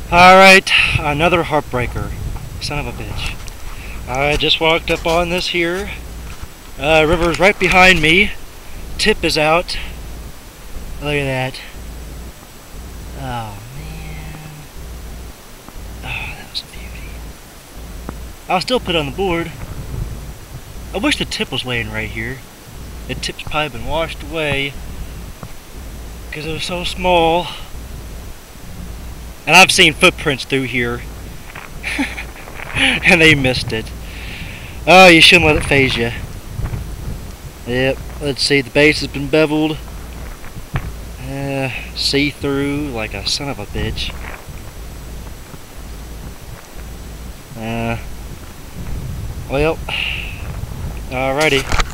Alright, another heartbreaker. Son of a bitch. I just walked up on this here. River's right behind me. Tip is out. Look at that. Oh man. Oh, that was a beauty. I'll still put it on the board. I wish the tip was laying right here. The tip's probably been washed away because it was so small. And I've seen footprints through here. And they missed it. Oh, you shouldn't let it phase you. Yep, let's see, the base has been beveled. See-through like a son of a bitch. Well, alrighty.